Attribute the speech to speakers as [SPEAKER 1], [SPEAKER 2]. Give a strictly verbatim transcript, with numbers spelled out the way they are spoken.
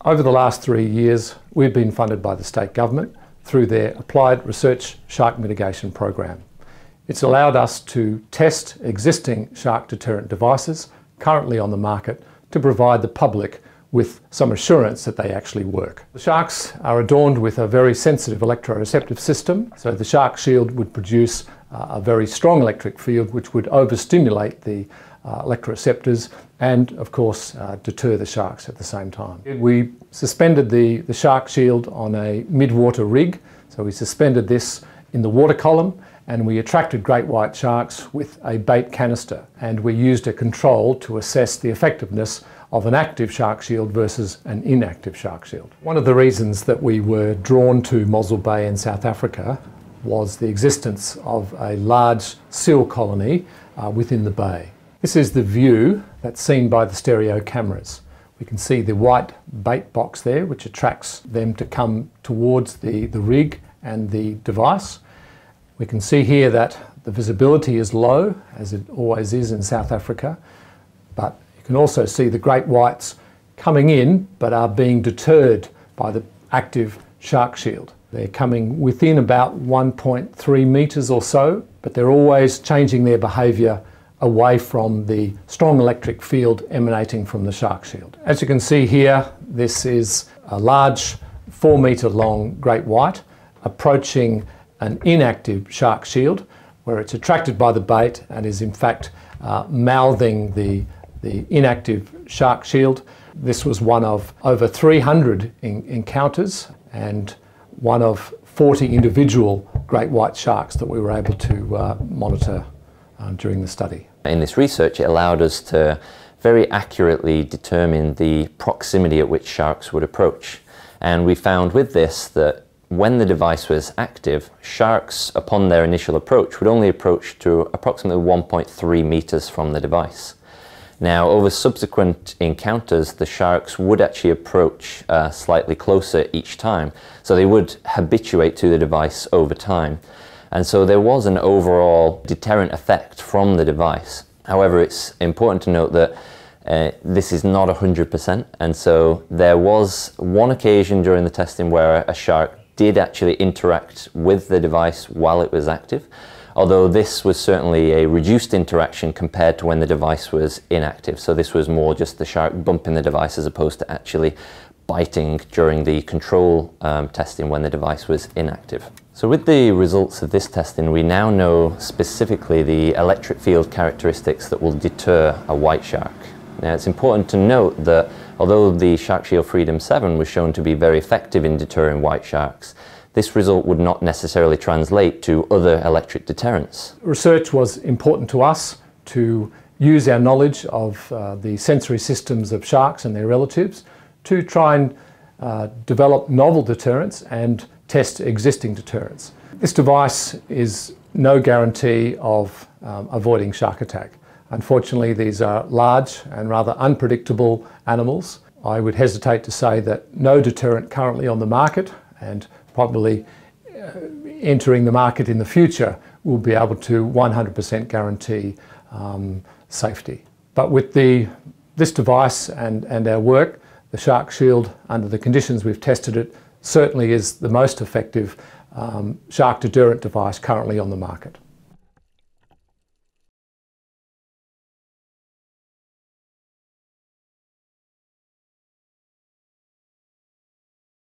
[SPEAKER 1] Over the last three years, we've been funded by the state government through their Applied Research Shark Mitigation Program. It's allowed us to test existing shark deterrent devices currently on the market to provide the public with some assurance that they actually work. The sharks are adorned with a very sensitive electroreceptive system, so the Shark Shield would produce uh, a very strong electric field which would overstimulate the uh, electroreceptors and of course uh, deter the sharks at the same time. We suspended the, the Shark Shield on a mid-water rig, so we suspended this in the water column and we attracted great white sharks with a bait canister, and we used a control to assess the effectiveness of an active Shark Shield versus an inactive Shark Shield. One of the reasons that we were drawn to Mossel Bay in South Africa was the existence of a large seal colony uh, within the bay. This is the view that's seen by the stereo cameras. We can see the white bait box there, which attracts them to come towards the, the rig and the device. We can see here that the visibility is low, as it always is in South Africa, but you can also see the great whites coming in but are being deterred by the active Shark Shield. They're coming within about one point three metres or so, but they're always changing their behaviour away from the strong electric field emanating from the Shark Shield. As you can see here, this is a large four metre long great white approaching an inactive Shark Shield, where it's attracted by the bait and is in fact uh, mouthing the, the inactive Shark Shield. This was one of over three hundred in, encounters and one of forty individual great white sharks that we were able to uh, monitor uh, during the study.
[SPEAKER 2] In this research, it allowed us to very accurately determine the proximity at which sharks would approach. And we found with this that when the device was active, sharks, upon their initial approach, would only approach to approximately one point three metres from the device. Now, over subsequent encounters, the sharks would actually approach uh, slightly closer each time, so they would habituate to the device over time. And so there was an overall deterrent effect from the device. However, it's important to note that uh, this is not one hundred percent, and so there was one occasion during the testing where a shark did actually interact with the device while it was active, although this was certainly a reduced interaction compared to when the device was inactive. So this was more just the shark bumping the device as opposed to actually biting during the control um, testing when the device was inactive. So with the results of this testing, we now know specifically the electric field characteristics that will deter a white shark. Now, it's important to note that although the Shark Shield Freedom seven was shown to be very effective in deterring white sharks, this result would not necessarily translate to other electric deterrents.
[SPEAKER 1] Research was important to us to use our knowledge of uh, the sensory systems of sharks and their relatives to try and uh, develop novel deterrents and test existing deterrents. This device is no guarantee of um, avoiding shark attack. Unfortunately, these are large and rather unpredictable animals. I would hesitate to say that no deterrent currently on the market, and probably uh, entering the market in the future, will be able to one hundred percent guarantee um, safety. But with the, this device and, and our work, the Shark Shield, under the conditions we've tested it, certainly is the most effective um, shark deterrent device currently on the market.